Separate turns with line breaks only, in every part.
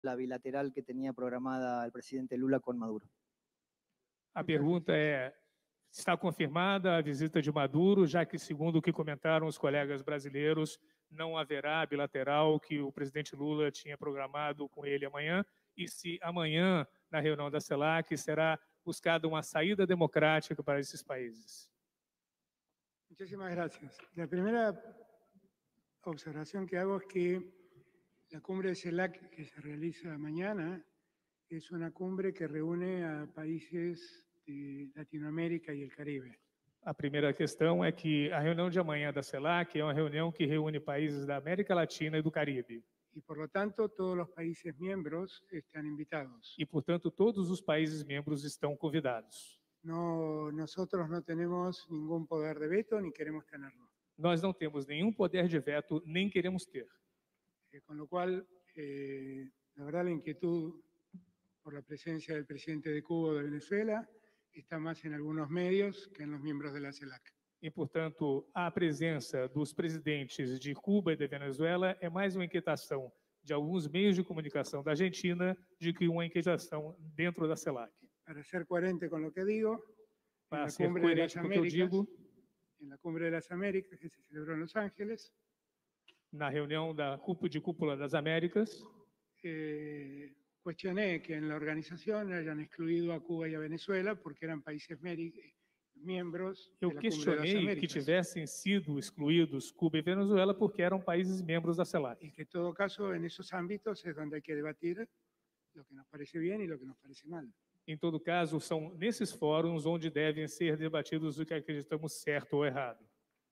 la bilateral que tenía programada el presidente Lula con Maduro.
A pergunta é: está confirmada a visita de Maduro, já que, segundo o que comentaram os colegas brasileiros, não haverá bilateral que o presidente Lula tinha programado com ele amanhã, e se amanhã, na reunião da CELAC, será buscada uma saída democrática para esses países?
Muchísimas gracias. La primera observación que hago es que la cumbre de CELAC que se realiza mañana es una cumbre que reúne a países de Latinoamérica y el Caribe.
A primeira questão é que a reunião de amanhã da CELAC é uma reunião que reúne países da América Latina e do Caribe.
Y por lo tanto, todos los países miembros están invitados.
E, portanto, todos os países membros estão convidados.
Nosotros no tenemos ningún poder de veto ni queremos tenerlo.
Nós não temos nenhum poder de veto, nem queremos ter.
Con lo cual, la verdad, la inquietud por la presencia del presidente de Cuba o de Venezuela está más en algunos medios que en los miembros de la CELAC.
E, portanto, a presença dos presidentes de Cuba e de Venezuela é mais uma inquietação de alguns meios de comunicação da Argentina do que uma inquietação dentro da CELAC.
Para ser coherente con lo que digo,
Para ser coerente com o que eu digo,
en la Cumbre de las Américas que se celebró en Los Ángeles,
na reunião de cúpula das Américas,
cuestioné que en la organización hayan excluido a Cuba y a Venezuela porque eran países miembros de
eu
la Cumbre de las
questionei que
Américas.
tivessem sido excluídos Cuba e Venezuela porque eram países membros da CELAC.
Y que en todo caso en esos ámbitos es donde hay que debatir lo que nos parece bien y lo que nos parece mal.
Em todo caso, são nesses fóruns onde devem ser debatidos o que acreditamos certo ou errado.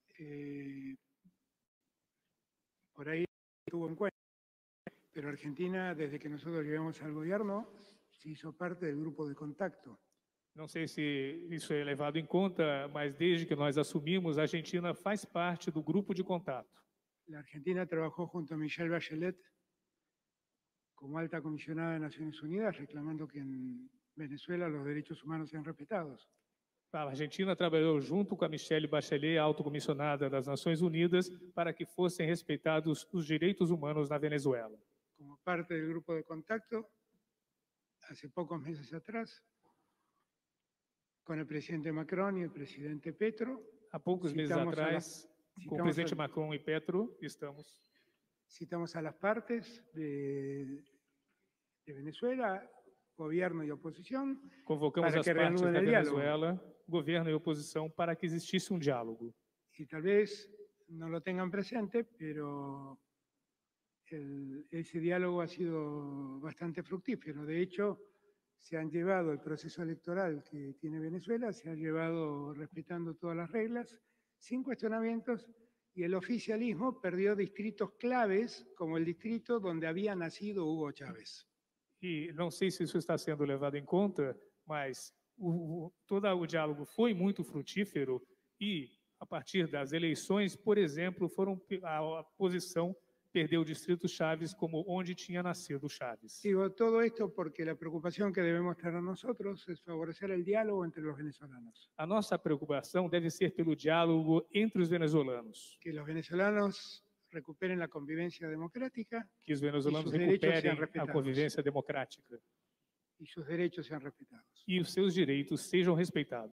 Por ahí tuvo en cuenta, pero Argentina, desde que nosotros llegamos al gobierno, se hizo parte del grupo de contacto.
Não sei se isso é levado em conta, mas desde que nós assumimos, a Argentina faz parte do grupo de contato.
La Argentina trabajó junto a Michelle Bachelet como alta comisionada de Naciones Unidas, reclamando que en Venezuela los derechos humanos sean respetados.
A Argentina trabalhou junto com a Michelle Bachelet, autocomissionada das Nações Unidas, para que fossem respeitados os direitos humanos na Venezuela.
Como parte del grupo de contacto, hace pocos meses atrás, con el presidente Macron y el presidente Petro,
Há poucos meses atrás, com o presidente Macron e Petro,
citamos a las partes de Venezuela, gobierno y oposición,
convocamos as partes da Venezuela, governo e oposição, para que existisse um diálogo.
Y tal vez no lo tengan presente, pero ese diálogo ha sido bastante fructífero. De hecho, se han llevado el proceso electoral que tiene Venezuela, se ha llevado respetando todas las reglas, sin cuestionamientos, y el oficialismo perdió distritos claves, como el distrito donde había nacido Hugo Chávez.
E não sei se isso está sendo levado em conta, mas todo o diálogo foi muito frutífero e, a partir das eleições, por exemplo, a oposição perdeu o distrito Chaves como onde tinha nascido Chaves.
Digo todo esto porque la preocupación que debemos tener nosotros es favorecer el diálogo entre los venezolanos.
A nossa preocupação deve ser pelo diálogo entre os venezuelanos.
Que los venezolanos recuperen la convivencia democrática.
Que os venezuelanos recuperem a convivência democrática.
Y sus derechos sean respetados.
E os seus direitos sejam respeitados.